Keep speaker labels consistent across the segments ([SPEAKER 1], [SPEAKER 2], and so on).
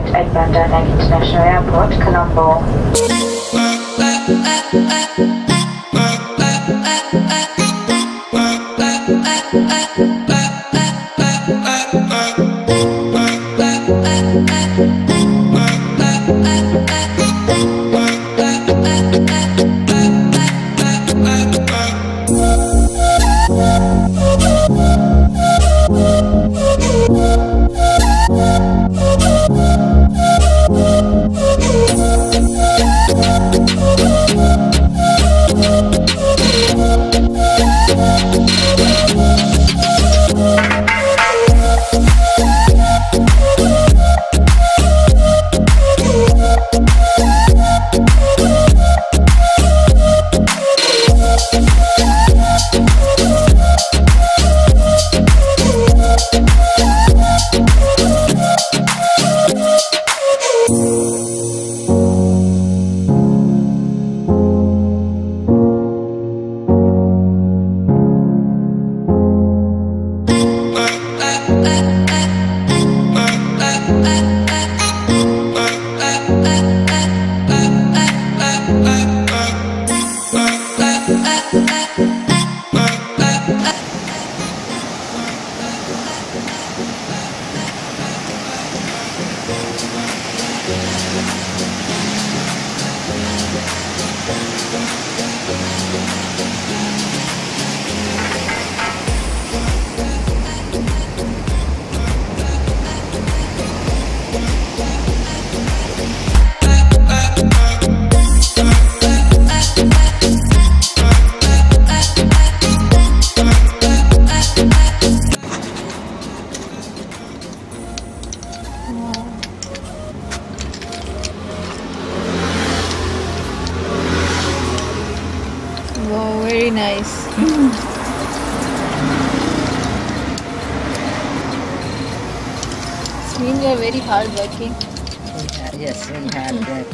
[SPEAKER 1] at Bandar International Airport, Colombo.
[SPEAKER 2] Wow, very nice. It means you are very hard working.
[SPEAKER 3] Yes, very hard work.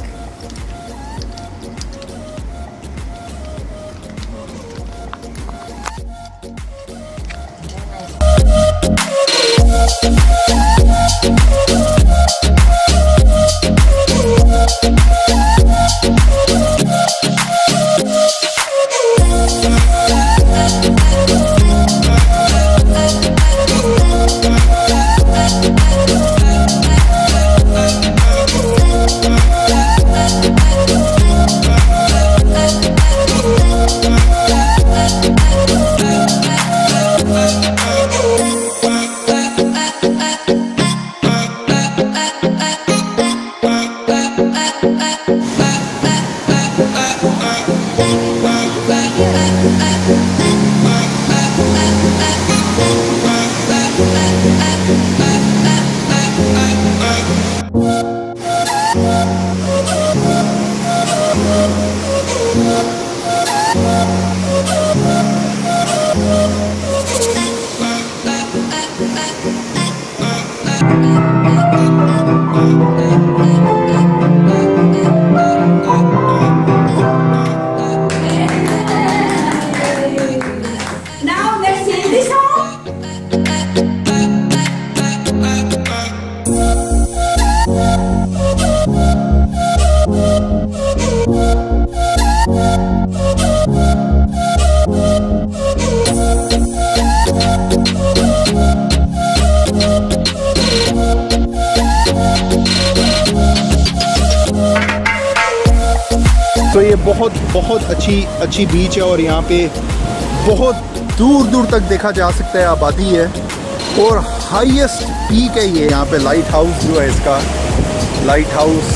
[SPEAKER 4] तो ये बहुत अच्छी बीच है और यहाँ पे बहुत दूर दूर तक देखा जा सकता है, आबादी है और हाईएस्ट पीक है ये। यहाँ पे लाइट हाउस जो है इसका lighthouse,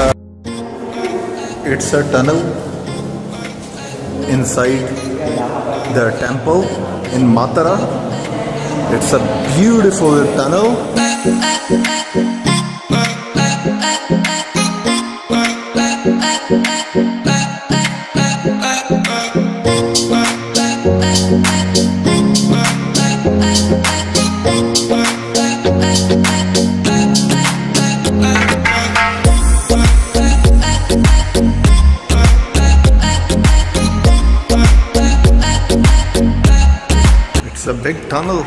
[SPEAKER 4] it's a tunnel inside the temple in Matara. It's a beautiful tunnel. It's a big tunnel.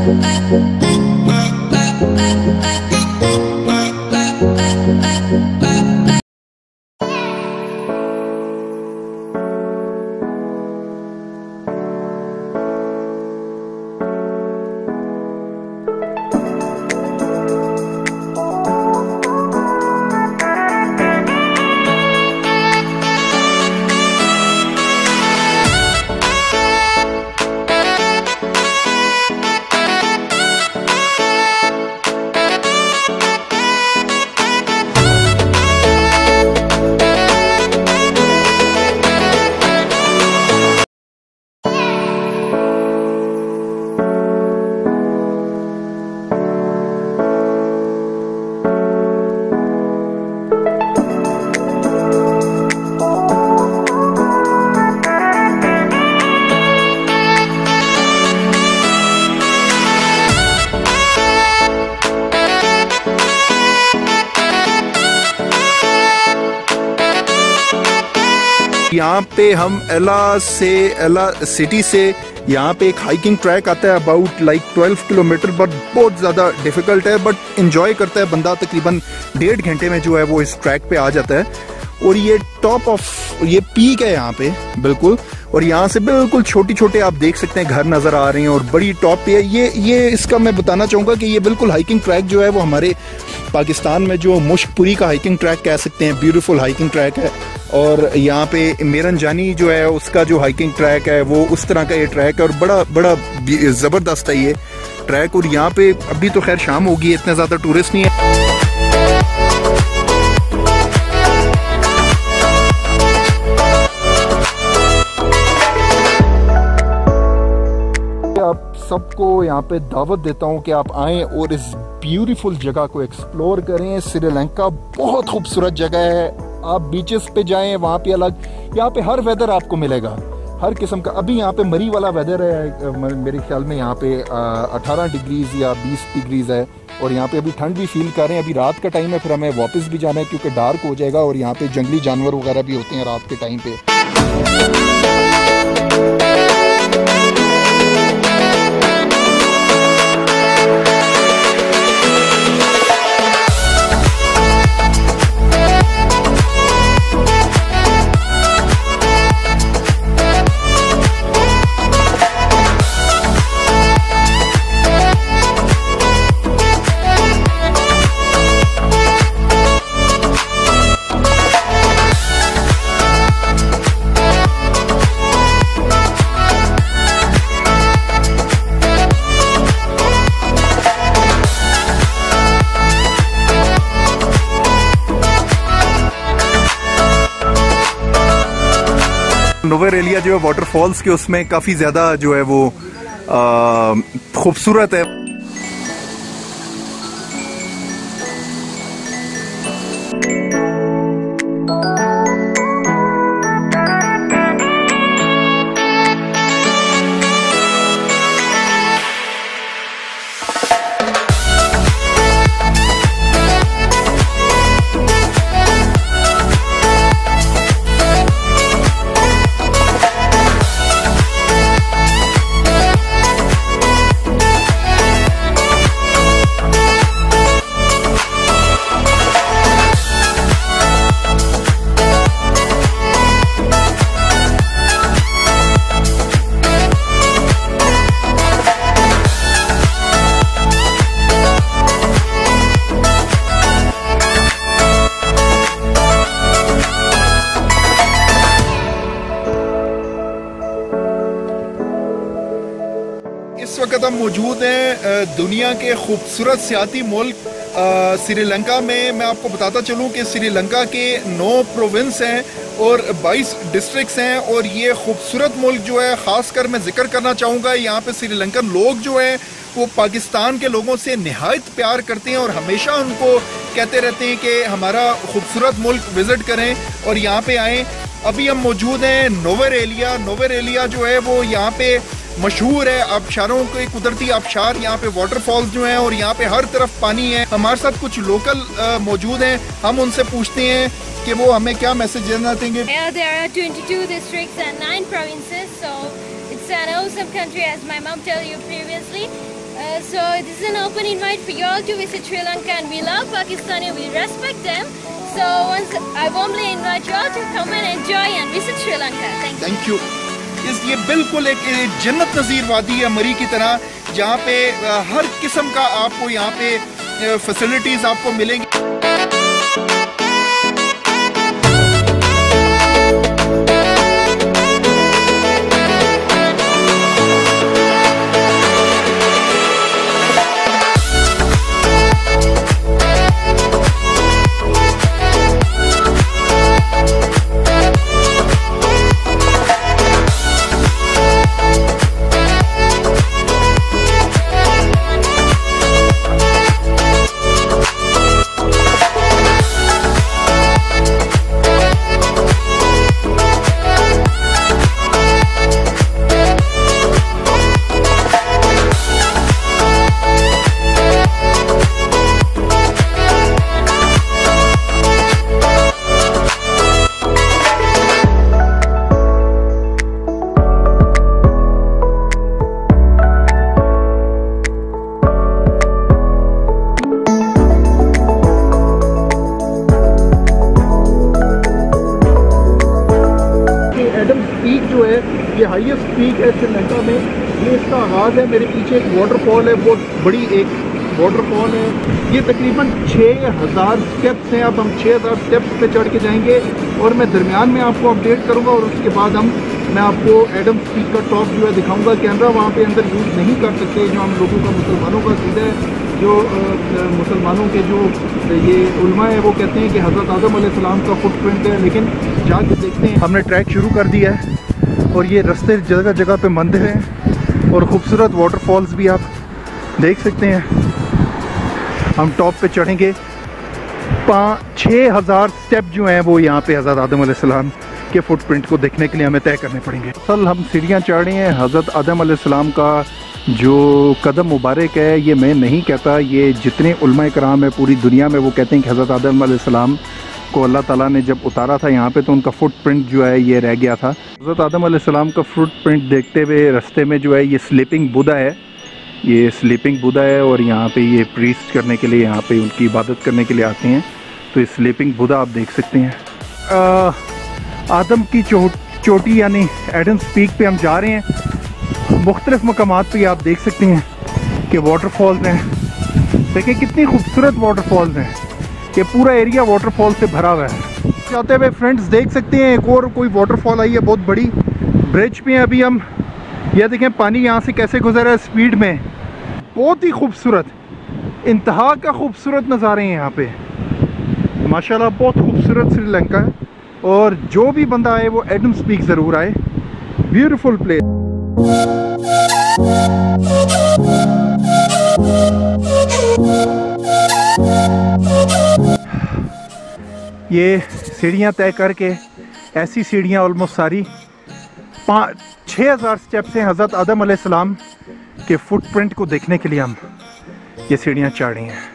[SPEAKER 4] यहाँ पे हम एला सिटी से यहाँ पे एक हाइकिंग ट्रैक आता है अबाउट लाइक 12 किलोमीटर, बट बहुत ज़्यादा डिफिकल्ट है, बट इंजॉय करता है बंदा। तकरीबन 1.5 घंटे में जो है वो इस ट्रैक पे आ जाता है। और ये टॉप ऑफ ये पीक है यहाँ पे बिल्कुल, और यहाँ से बिल्कुल छोटे छोटे आप देख सकते हैं घर नज़र आ रहे हैं, और बड़ी टॉप पे है ये इसका मैं बताना चाहूँगा कि ये बिल्कुल हाइकिंग ट्रैक जो है वो हमारे पाकिस्तान में जो मुश्कपुरी का हाइकिंग ट्रैक कह सकते हैं, ब्यूटीफुल हाइकिंग ट्रैक है। और यहाँ पे मेरन जानी जो है उसका जो हाइकिंग ट्रैक है वो उस तरह का ये ट्रैक है, और बड़ा ज़बरदस्त है ये ट्रैक। और यहाँ पे अभी तो खैर शाम होगी, इतने ज़्यादा टूरिस्ट नहीं है। आप सबको यहाँ पे दावत देता हूँ कि आप आएँ और इस ब्यूटीफुल जगह को एक्सप्लोर करें। श्रीलंका बहुत खूबसूरत जगह है, आप बीचेस पे जाएं, वहाँ पे अलग, यहाँ पे हर वेदर आपको मिलेगा, हर किस्म का। अभी यहाँ पे मरी वाला वेदर है, मेरे ख्याल में यहाँ पे 18 डिग्रीज या 20 डिग्रीज है, और यहाँ पे अभी ठंड भी फील कर रहे हैं। अभी रात का टाइम है, फिर हमें वापस भी जाना है क्योंकि डार्क हो जाएगा, और यहाँ पे जंगली जानवर वगैरह भी होते हैं रात के टाइम पे। नोवेरेलिया जो है वाटरफॉल्स के उसमें काफ़ी ज़्यादा जो है वो खूबसूरत है। इस वक्त हम मौजूद हैं दुनिया के खूबसूरत सियाती मुल्क श्रीलंका में। मैं आपको बताता चलूं कि श्रीलंका के 9 प्रोविंस हैं और 22 डिस्ट्रिक्ट्स हैं, और ये खूबसूरत मुल्क जो है ख़ासकर मैं जिक्र करना चाहूँगा, यहाँ पे श्रीलंकन लोग जो हैं वो पाकिस्तान के लोगों से निहायत प्यार करते हैं और हमेशा उनको कहते रहते हैं कि हमारा खूबसूरत मुल्क विज़िट करें और यहाँ पे आएँ। अभी हम मौजूद हैं नोवेरेलिया। नोवेरेलिया जो है वो यहाँ पे मशहूर है आबशारों के, कुदरती आबशार, यहाँ पे वाटरफॉल्स जो हैं, और यहाँ पे हर तरफ पानी है। हमारे साथ कुछ लोकल मौजूद हैं, हम उनसे पूछते हैं कि वो हमें क्या मैसेज देना चाहेंगे।
[SPEAKER 5] There are 22 districts and 9 provinces, so it's an awesome country as my mom told you previously. So this is an open invite for you all to visit Sri Lanka, and we love Pakistani, we respect them. So once I warmly invite you all to come and enjoy and visit Sri Lanka. Thank you.
[SPEAKER 4] ये बिल्कुल एक जन्नत नज़ीर वादी है मरी की तरह, जहाँ पे हर किस्म का आपको यहाँ पे फैसिलिटीज़ आपको मिलेंगी। ये हाईएस्ट पीक है श्रीलंका में, ये इसका आगाज़ है। मेरे पीछे एक वाटरफॉल है, बहुत बड़ी एक वाटरफॉल है। ये तकरीबन 6000 स्टेप्स हैं। अब हम 6000 स्टेप्स पे चढ़ के जाएंगे और मैं दरमियान में आपको अपडेट करूंगा, और उसके बाद मैं आपको एडम्स पीक का टॉप जो है दिखाऊंगा। कैमरा वहाँ पे अंदर यूज़ नहीं कर सकते, जो हम लोगों का मुसलमानों का सीधा है। जो मुसलमानों के जो ये उलमा है वो कहते हैं कि हज़रत आदम अलैहिस्सलाम का फुटप्रिंट है, लेकिन जाके देखते हैं। हमने ट्रैक शुरू कर दिया है और ये रास्ते जगह जगह पे मंदिर हैं और ख़ूबसूरत वाटरफॉल्स भी आप देख सकते हैं। हम टॉप पे चढ़ेंगे। 6000 स्टेप जो हैं वो यहाँ पे हज़रत आदम अलैहिस्सलाम के फुटप्रिंट को देखने के लिए हमें तय करने पड़ेंगे। असल हम सीढ़ियाँ चढ़ रहे हैं। हज़रत आदम अलैहिस्सलाम का जो कदम मुबारक है, ये मैं नहीं कहता, ये जितने उलमाए कराम है पूरी दुनिया में वो कहते हैं कि हज़रत आदम अलैहिस्सलाम को अल्लाह ताला ने जब उतारा था यहाँ पे तो उनका फुटप्रिंट जो है ये रह गया था। हज़रत आदम अलैहिस्सलाम का फुटप्रिंट देखते हुए रास्ते में जो है ये स्लीपिंग बुद्धा है, ये स्लीपिंग बुद्धा है, और यहाँ पे ये प्रीस्ट करने के लिए, यहाँ पे उनकी इबादत करने के लिए आते हैं। तो ये स्लीपिंग बुद्धा आप देख सकते हैं। आदम की चोटी यानी एडम्स पीक पे हम जा रहे हैं। मुख्तलिफ मकामात पे आप देख सकते हैं कि वाटरफॉल्स हैं। देखिए कितनी खूबसूरत वाटरफॉल्स हैं, ये पूरा एरिया वाटरफॉल से भरा हुआ है। जाते हुए फ्रेंड्स देख सकते हैं एक और कोई वाटरफॉल आई है, बहुत बड़ी ब्रिज पे हैं अभी हम। यह देखें पानी यहाँ से कैसे गुजर रहा है स्पीड में, बहुत ही खूबसूरत, इंतहा का खूबसूरत नज़ारे हैं यहाँ पे माशाल्लाह। बहुत खूबसूरत श्रीलंका है, और जो भी बंदा आए वो एडम्स पीक ज़रूर आए। Beautiful place. ये सीढ़ियाँ तय करके, ऐसी सीढ़ियाँ ऑलमोस्ट सारी 6000 स्टेप्स हैं हज़रत आदम अलैहिस्सलाम के फुटप्रिंट को देखने के लिए हम ये सीढ़ियाँ चढ़ रही हैं।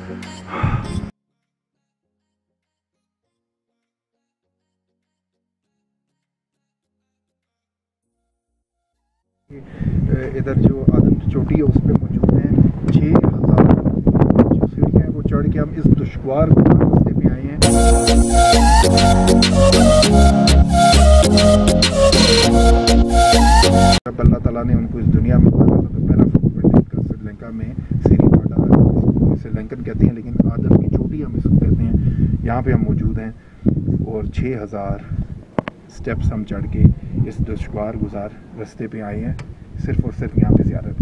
[SPEAKER 4] इधर जो आदम की चोटी है उस पर मौजूद हैं 6000 जो सीढ़ियाँ हैं वो चढ़ के हम इस दुश्वार रास्ते पे आए हैं। जब अल्लाह ताला ने उनको इस दुनिया में बनाया था तो पहला फुटप्रिंट का श्रीलंका में सीरी पाटा था, श्रीलंकन कहते हैं लेकिन आदम की चोटी हम इसको कहते हैं। यहाँ पे हम मौजूद हैं और 6000 स्टेप्स हम चढ़ के इस दुश्वार गुजार रास्ते पे आए हैं, सिर्फ और सिर्फ यहाँ पे ज़ियारत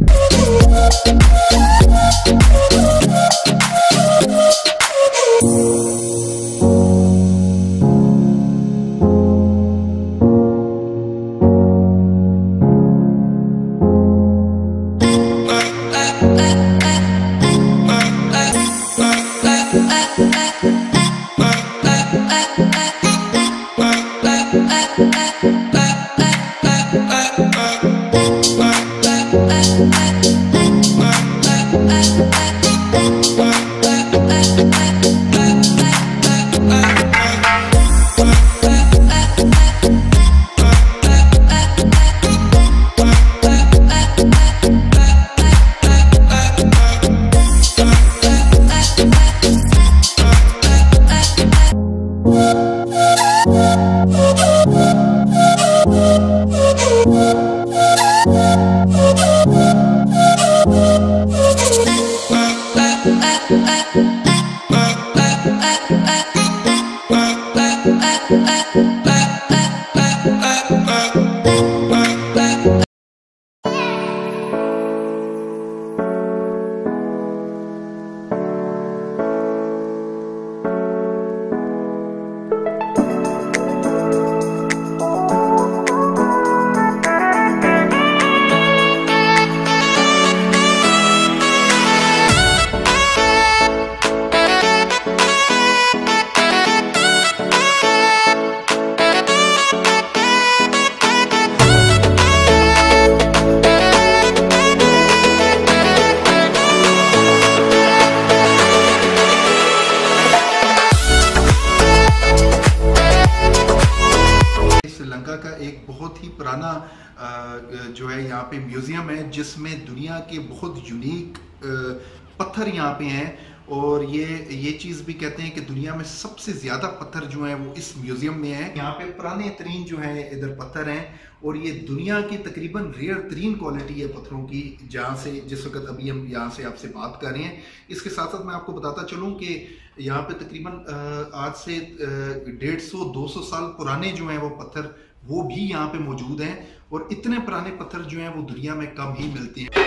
[SPEAKER 6] Bye.
[SPEAKER 4] जिसमें दुनिया के बहुत यूनिक पत्थर यहाँ पे हैं। और ये चीज़ भी कहते हैं कि दुनिया में सबसे ज़्यादा पत्थर जो हैं वो इस म्यूज़ियम में हैं। यहाँ पे पुराने तरीन जो हैं इधर पत्थर हैं और ये दुनिया की तकरीबन रेयर तरीन क्वालिटी है पत्थरों की, जहाँ से जिस वक्त अभी हम यहाँ से आपसे बात कर रहे हैं। इसके साथ साथ मैं आपको बताता चलूँ कि यहाँ पे तकरीबन आज से 150-200 साल पुराने जो हैं वो पत्थर वो भी यहाँ पे मौजूद हैं। और इतने पुराने पत्थर जो हैं वो दुनिया में कम ही मिलते हैं।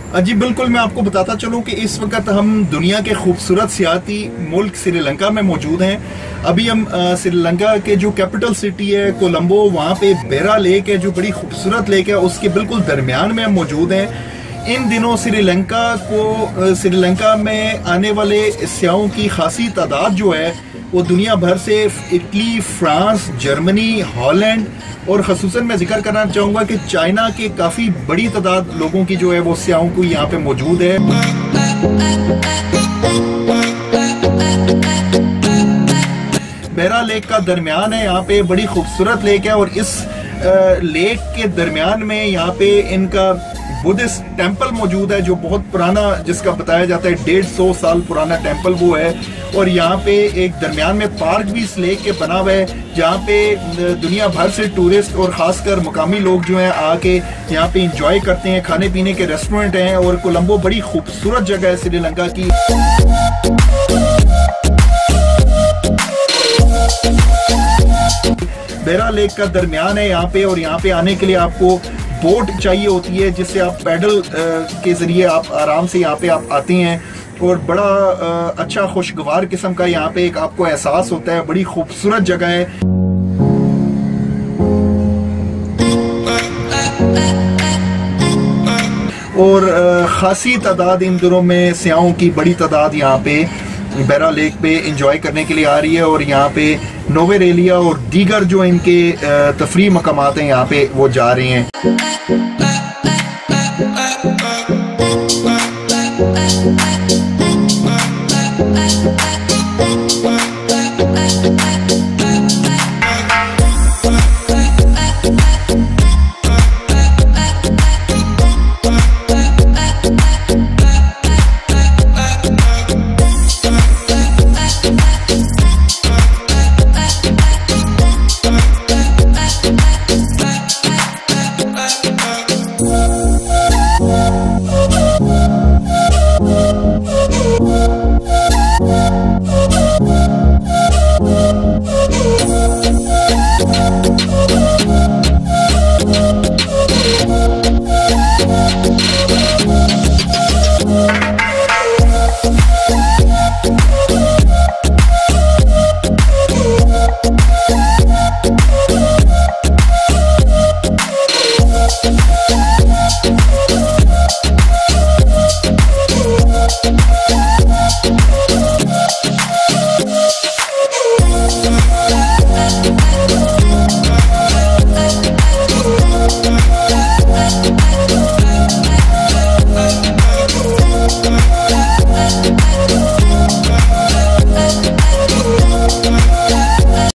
[SPEAKER 4] जी बिल्कुल, मैं आपको बताता चलूं कि इस वक्त हम दुनिया के खूबसूरत सियाती मुल्क श्रीलंका में मौजूद हैं। अभी हम श्रीलंका के जो कैपिटल सिटी है कोलंबो, वहाँ पे बेरा लेक है जो बड़ी खूबसूरत लेक है, उसके बिल्कुल दरमियान में हम मौजूद हैं। इन दिनों श्रीलंका में आने वाले सियाहों की खासी तादाद जो है वो दुनिया भर से इटली, फ्रांस, जर्मनी, हॉलैंड और ख़ुसूसन मैं जिक्र करना चाहूँगा कि चाइना के काफ़ी बड़ी तादाद लोगों की जो है वो सियाहों को यहाँ पे मौजूद है। बेरा लेक का दरमियान है, यहाँ पे बड़ी खूबसूरत लेक है और इस लेक के दरमियान में यहाँ पे इनका बुद्धिस्ट टेम्पल मौजूद है जो बहुत पुराना, जिसका बताया जाता है 150 साल पुराना टेम्पल वो है। और यहाँ पे एक दरमियान में पार्क भी इस लेक के बना हुआ है जहाँ पे दुनिया भर से टूरिस्ट और ख़ासकर मुकामी लोग जो हैं आके यहाँ पे इंजॉय करते हैं। खाने पीने के रेस्टोरेंट हैं और कोलंबो बड़ी खूबसूरत जगह है श्रीलंका की। बेरा लेक का दरमियान है यहाँ पे और यहाँ पे आने के लिए आपको बोट चाहिए होती है जिससे आप पैडल के ज़रिए आप आराम से यहाँ पे आप आते हैं और बड़ा अच्छा खुशगवार किस्म का यहाँ पे एक आपको एहसास होता है। बड़ी खूबसूरत जगह है। और खासी तादाद इन दिनों में सियाहों की बड़ी तादाद यहाँ पे बेरा लेक पे एंजॉय करने के लिए आ रही है और यहाँ पे नोवेरेलिया और दीगर जो इनके तफरी मकामात हैं यहाँ पे वो जा रहे हैं।